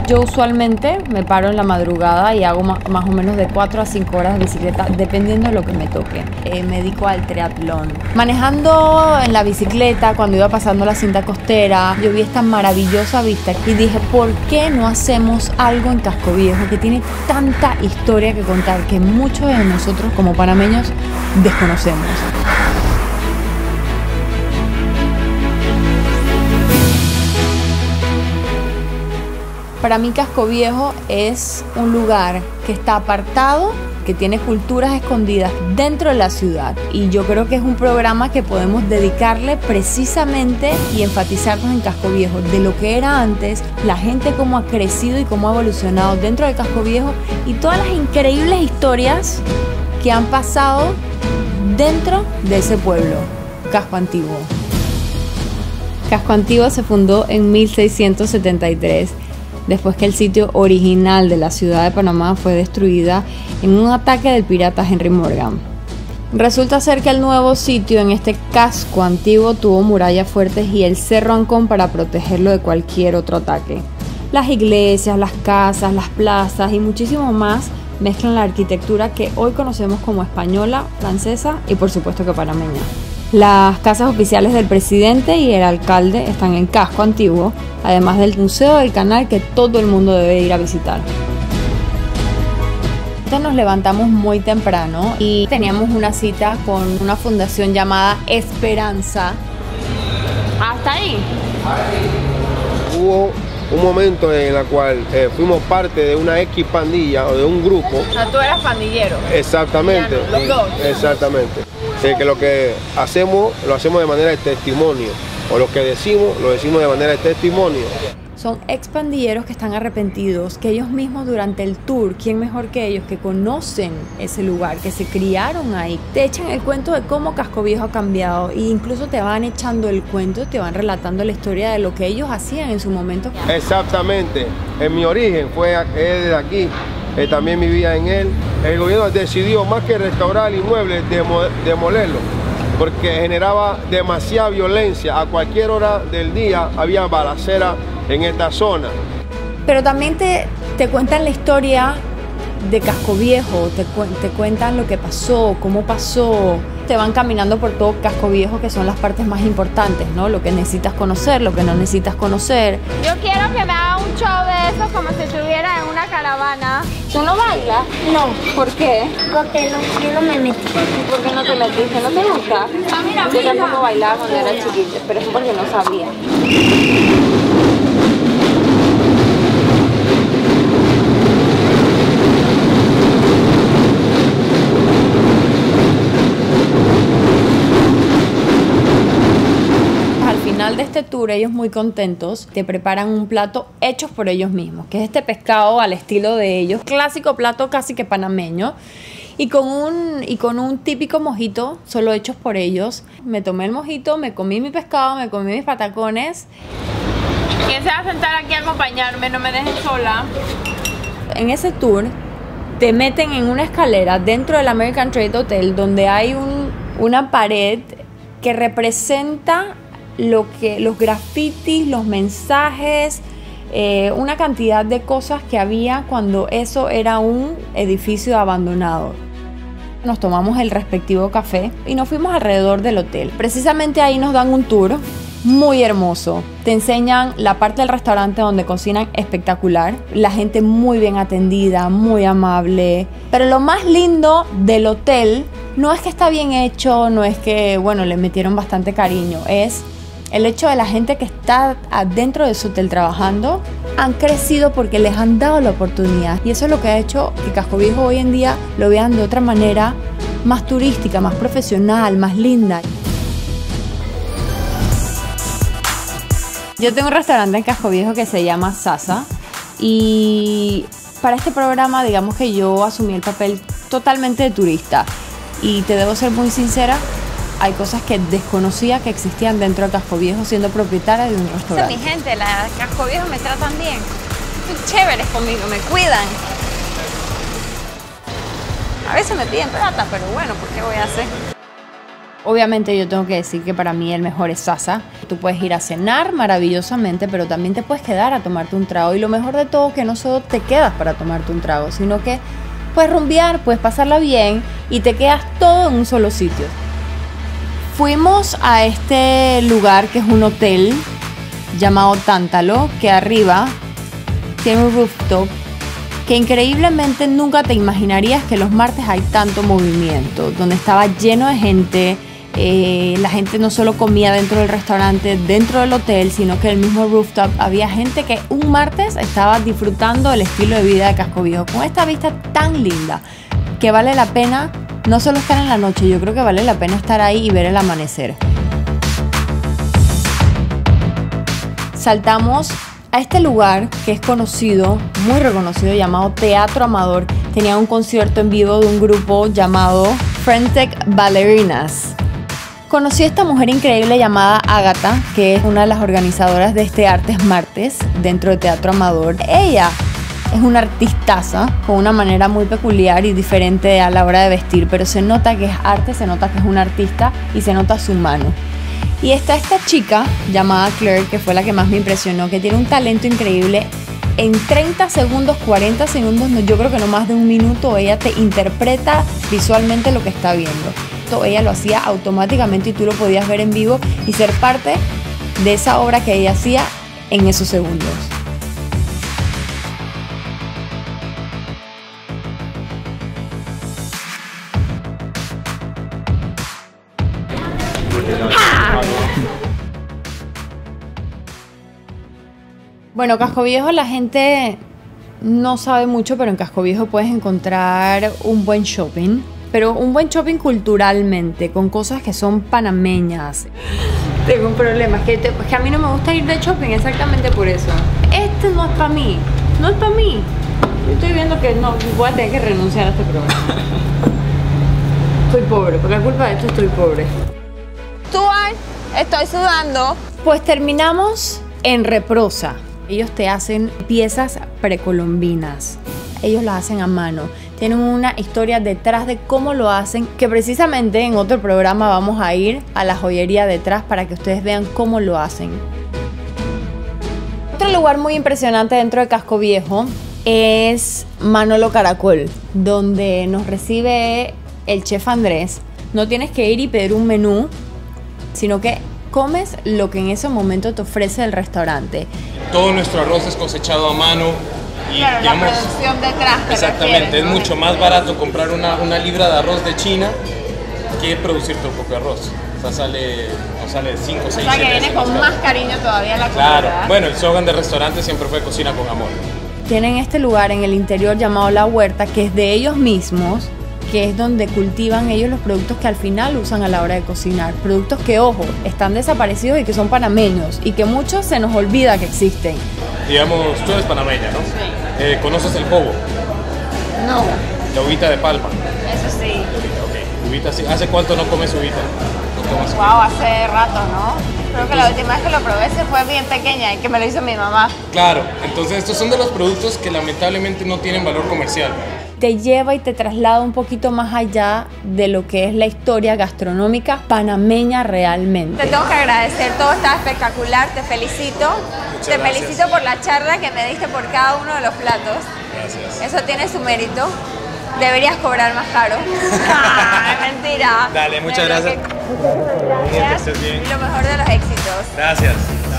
Yo usualmente me paro en la madrugada y hago más o menos de 4 a 5 horas de bicicleta, dependiendo de lo que me toque. Me dedico al triatlón. Manejando en la bicicleta, cuando iba pasando la cinta costera, yo vi esta maravillosa vista y dije, ¿por qué no hacemos algo en Casco Viejo que tiene tanta historia que contar que muchos de nosotros como panameños desconocemos? Para mí Casco Viejo es un lugar que está apartado, que tiene culturas escondidas dentro de la ciudad, y yo creo que es un programa que podemos dedicarle precisamente y enfatizarnos en Casco Viejo, de lo que era antes, la gente cómo ha crecido y cómo ha evolucionado dentro de Casco Viejo y todas las increíbles historias que han pasado dentro de ese pueblo, Casco Antiguo. Casco Antiguo se fundó en 1673. Después que el sitio original de la ciudad de Panamá fue destruida en un ataque del pirata Henry Morgan. Resulta ser que el nuevo sitio en este casco antiguo tuvo murallas fuertes y el Cerro Ancón para protegerlo de cualquier otro ataque. Las iglesias, las casas, las plazas y muchísimo más mezclan la arquitectura que hoy conocemos como española, francesa y por supuesto que panameña. Las casas oficiales del presidente y el alcalde están en Casco Antiguo, además del Museo del Canal que todo el mundo debe ir a visitar. Nos levantamos muy temprano y teníamos una cita con una fundación llamada Esperanza. ¿Hasta ahí? Hubo un momento en el cual fuimos parte de una X pandilla o de un grupo. O sea, tú eras pandillero. Exactamente. Los dos. Exactamente. Que lo que hacemos, lo hacemos de manera de testimonio. O lo que decimos, lo decimos de manera de testimonio. Son expandilleros que están arrepentidos, que ellos mismos durante el tour, ¿quién mejor que ellos, que conocen ese lugar, que se criaron ahí? Te echan el cuento de cómo Casco Viejo ha cambiado e incluso te van echando el cuento, te van relatando la historia de lo que ellos hacían en su momento. Exactamente. En mi origen fue de aquí. También vivía en él. El gobierno decidió, más que restaurar el inmueble, demolerlo, porque generaba demasiada violencia. A cualquier hora del día había balacera en esta zona. Pero también te cuentan la historia de Casco Viejo, te cuentan lo que pasó, cómo pasó. Te van caminando por todo Casco Viejo, que son las partes más importantes, ¿no? Lo que necesitas conocer, lo que no necesitas conocer. Yo quiero que me haga un show de eso como si estuviera en una caravana. ¿Tú no bailas? No. ¿Por qué? Porque yo no me metí. ¿Por qué no te metiste? ¿No te gusta? Yo tampoco bailaba cuando era chiquita, pero es porque no sabía. De este tour, ellos muy contentos te preparan un plato hechos por ellos mismos, que es este pescado al estilo de ellos, clásico plato casi que panameño, y con un típico mojito solo hechos por ellos. Me tomé el mojito, me comí mi pescado, me comí mis patacones. ¿Quién se va a sentar aquí a acompañarme? No me dejen sola. En ese tour te meten en una escalera dentro del American Trade Hotel, donde hay una pared que representa los grafitis, los mensajes, una cantidad de cosas que había cuando eso era un edificio abandonado. Nos tomamos el respectivo café y nos fuimos alrededor del hotel. Precisamente ahí nos dan un tour muy hermoso. Te enseñan la parte del restaurante donde cocinan espectacular. La gente muy bien atendida, muy amable. Pero lo más lindo del hotel no es que está bien hecho, no es que, bueno, le metieron bastante cariño, es el hecho de la gente que está adentro de su hotel trabajando. Han crecido porque les han dado la oportunidad, y eso es lo que ha hecho que Casco Viejo hoy en día lo vean de otra manera, más turística, más profesional, más linda. Yo tengo un restaurante en Casco Viejo que se llama Sasa, y para este programa digamos que yo asumí el papel totalmente de turista, y te debo ser muy sincera, hay cosas que desconocía que existían dentro de Casco Viejo siendo propietaria de un restaurante. Mi gente, la de Casco Viejo me tratan bien. Son chéveres conmigo, me cuidan. A veces me piden plata, pero bueno, ¿por qué voy a hacer? Obviamente yo tengo que decir que para mí el mejor es Sasa. Tú puedes ir a cenar maravillosamente, pero también te puedes quedar a tomarte un trago. Y lo mejor de todo que no solo te quedas para tomarte un trago, sino que puedes rumbear, puedes pasarla bien y te quedas todo en un solo sitio. Fuimos a este lugar que es un hotel llamado Tántalo, que arriba tiene un rooftop que increíblemente nunca te imaginarías que los martes hay tanto movimiento, donde estaba lleno de gente. La gente no solo comía dentro del restaurante, dentro del hotel, sino que en el mismo rooftop había gente que un martes estaba disfrutando el estilo de vida de Casco Viejo, con esta vista tan linda que vale la pena no solo estar en la noche, yo creo que vale la pena estar ahí y ver el amanecer. Saltamos a este lugar que es conocido, muy reconocido, llamado Teatro Amador. Tenía un concierto en vivo de un grupo llamado Frantic Ballerinas. Conocí a esta mujer increíble llamada Ágata, que es una de las organizadoras de este Artes Martes dentro de Teatro Amador. Ella es una artistaza con una manera muy peculiar y diferente a la hora de vestir, pero se nota que es arte, se nota que es una artista y se nota su mano. Y está esta chica llamada Claire, que fue la que más me impresionó, que tiene un talento increíble. En 30 segundos, 40 segundos, yo creo que no más de un minuto, ella te interpreta visualmente lo que está viendo. Ella lo hacía automáticamente y tú lo podías ver en vivo y ser parte de esa obra que ella hacía en esos segundos. Bueno, Casco Viejo la gente no sabe mucho, pero en Casco Viejo puedes encontrar un buen shopping, pero un buen shopping culturalmente, con cosas que son panameñas. Tengo un problema, es que a mí no me gusta ir de shopping exactamente por eso. Este no es para mí, no es para mí. Yo estoy viendo que no, voy a tener que renunciar a este programa. Estoy pobre, por la culpa de esto estoy pobre. Stuart, estoy sudando. Pues terminamos en Reprosa. Ellos te hacen piezas precolombinas. Ellos las hacen a mano. Tienen una historia detrás de cómo lo hacen, que precisamente en otro programa vamos a ir a la joyería detrás para que ustedes vean cómo lo hacen. Otro lugar muy impresionante dentro de Casco Viejo es Manolo Caracol, donde nos recibe el chef Andrés. No tienes que ir y pedir un menú, sino que comes lo que en ese momento te ofrece el restaurante. Todo nuestro arroz es cosechado a mano y Claro, digamos, la producción detrás. exactamente, es mucho más barato comprar una libra de arroz de China que producir tu propio arroz. O sea, sale 5, 6, 7 O sea, que viene con más cariño todavía la comida. Claro, bueno, el slogan del restaurante siempre fue cocina con amor. Tienen este lugar en el interior llamado La Huerta, que es de ellos mismos, que es donde cultivan ellos los productos que al final usan a la hora de cocinar. Productos que, ojo, están desaparecidos y que son panameños y que muchos se nos olvida que existen. Digamos, tú eres panameña, ¿no? Sí. ¿Conoces el jobo? No, La uvita de palma. eso sí. Ok, uvita, sí. ¿Hace cuánto no comes uvita? No tomas uvita. Wow, hace rato, ¿no? Creo que la última vez que lo probé se fue bien pequeña y que me lo hizo mi mamá. Claro, entonces estos son de los productos que lamentablemente no tienen valor comercial. Te lleva y te traslada un poquito más allá de lo que es la historia gastronómica panameña realmente. Te tengo que agradecer, todo está espectacular, te felicito. Muchas Te gracias. felicito por la charla que me diste por cada uno de los platos. Gracias. Eso tiene su mérito. Deberías cobrar más caro. Ah, mentira. Dale, muchas gracias. Muchas gracias. Que estés bien. Y lo mejor de los éxitos. Gracias.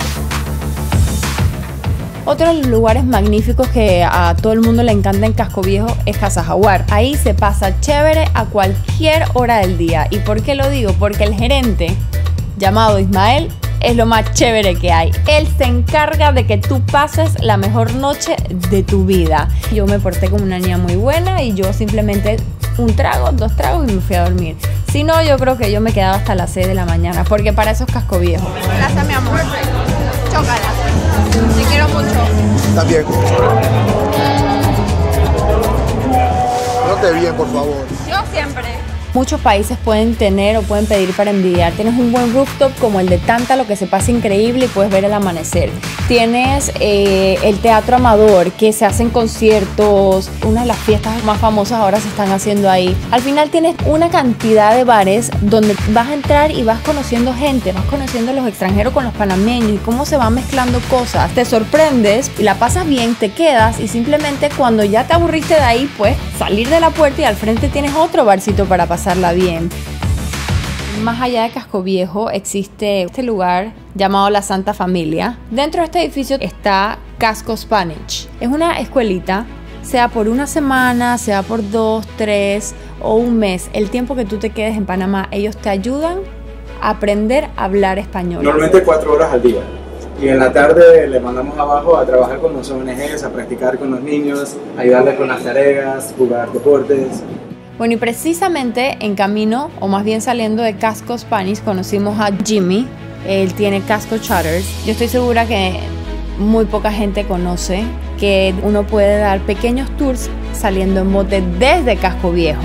Otro de los lugares magníficos que a todo el mundo le encanta en Casco Viejo es Casa Jaguar. Ahí se pasa chévere a cualquier hora del día. ¿Y por qué lo digo? Porque el gerente, llamado Ismael, es lo más chévere que hay. Él se encarga de que tú pases la mejor noche de tu vida. Yo me porté como una niña muy buena y yo simplemente un trago, 2 tragos y me fui a dormir. Si no, yo creo que yo me quedaba hasta las 6 de la mañana, porque para eso es Casco Viejo. Gracias, mi amor. Chócala. Te quiero mucho. También. Note bien, por favor. Yo siempre. muchos países pueden tener o pueden pedir para envidiar. Tienes un buen rooftop como el de Tántalo, que se pasa increíble y puedes ver el amanecer. Tienes el Teatro Amador, que se hacen conciertos. Una de las fiestas más famosas ahora se están haciendo ahí. Al final tienes una cantidad de bares donde vas a entrar y vas conociendo gente, vas conociendo a los extranjeros con los panameños y cómo se van mezclando cosas. Te sorprendes y la pasas bien, te quedas y simplemente cuando ya te aburriste de ahí, pues salir de la puerta y al frente tienes otro barcito para pasarla bien. Más allá de Casco Viejo existe este lugar llamado La Santa Familia. Dentro de este edificio está Casco Spanish. Es una escuelita, sea por una semana, sea por 2, 3 o un mes, el tiempo que tú te quedes en Panamá, ellos te ayudan a aprender a hablar español. Normalmente 4 horas al día. Y en la tarde le mandamos abajo a trabajar con los ONGs, a practicar con los niños, ayudarles con las tareas, jugar deportes. Bueno, y precisamente en camino, o más bien saliendo de Casco Spanish, conocimos a Jimmy. Él tiene Casco Charters. Yo estoy segura que muy poca gente conoce que uno puede dar pequeños tours saliendo en bote desde Casco Viejo.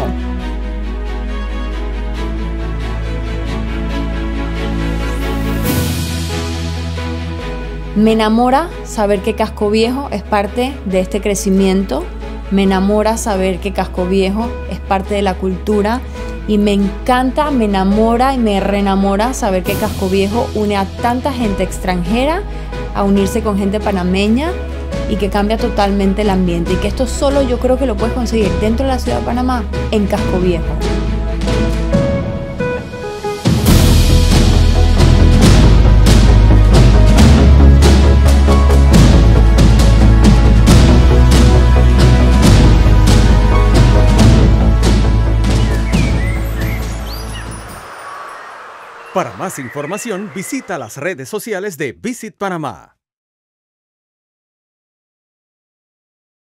Me enamora saber que Casco Viejo es parte de este crecimiento. Me enamora saber que Casco Viejo es parte de la cultura y me encanta, me enamora y me reenamora saber que Casco Viejo une a tanta gente extranjera a unirse con gente panameña y que cambia totalmente el ambiente y que esto solo yo creo que lo puedes conseguir dentro de la ciudad de Panamá, en Casco Viejo. Para más información, visita las redes sociales de Visit Panamá.